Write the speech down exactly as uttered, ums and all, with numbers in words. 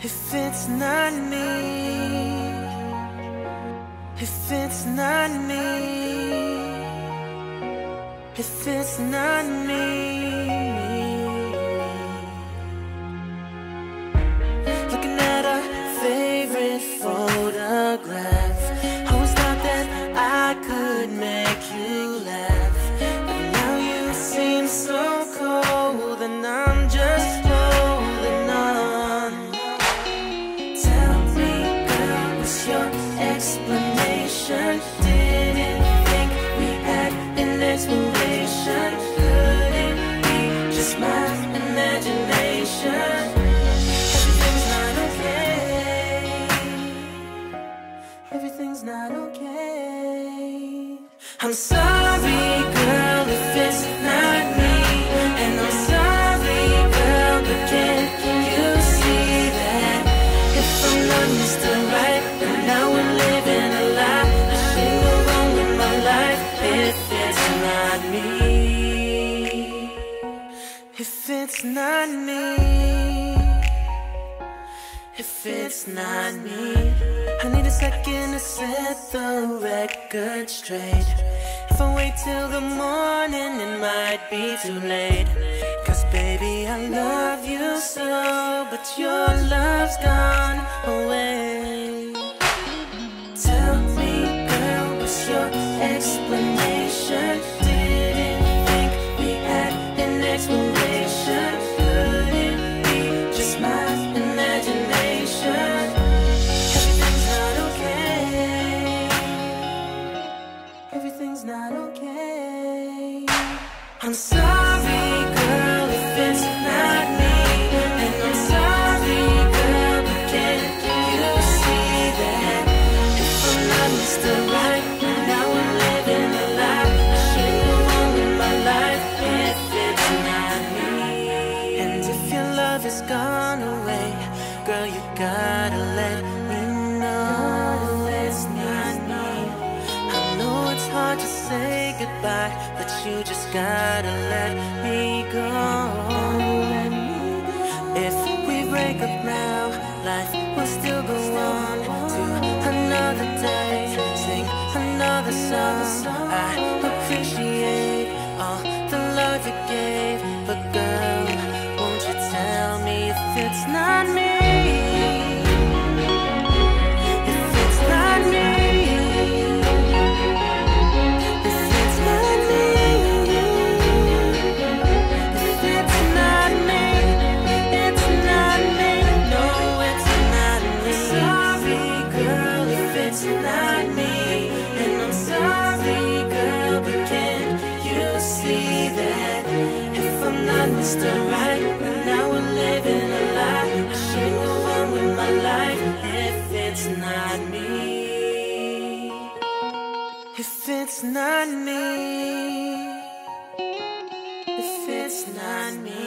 If it's not me, if it's not me, if it's not me. Looking at our favorite photograph, always thought that I could make you laugh, but now you seem so cold and I'm just holding on. Tell me, girl, what's your explanation? Didn't think we had an explanation. Could it be just my imagination? Everything's not okay. Everything's not okay. I'm sorry, girl, if it's not me, and I'm sorry, girl, but can't you see that if I'm not Mister Right, then now we're living a lie. I should go on with my life if it's not me. If it's not me, if it's not me, I need a second to set the record straight. If I wait till the morning, it might be too late. Cause baby, I love you so, but your love's gone away. Tell me, girl, what's your explanation? Didn't think we had an explanation. Could it be just my imagination? Everything's not okay. Everything's not okay. I'm sorry, girl, if it's not me, and I'm sorry, girl, but can't you see that if I'm not Mister Right, now I'm living a lie. I should go on with my life if it's not me. And if your love is gone away, girl, you gotta let me know it's not me. I know it's hard to say goodbye, but you just gotta let me go. If we break up now, life will still go on to another day, sing another song. I appreciate all the love you gave, but girl, won't you tell me if it's not me? If it's not me, if it's not me, if it's not me, it's not me, no, it's not me. Sorry, girl, if it's not me, and I'm sorry, girl, but can't you see that if I'm not Mister Right, now we're living a lie. I should go on with my life if it's not me. If it's not me, if it's not me.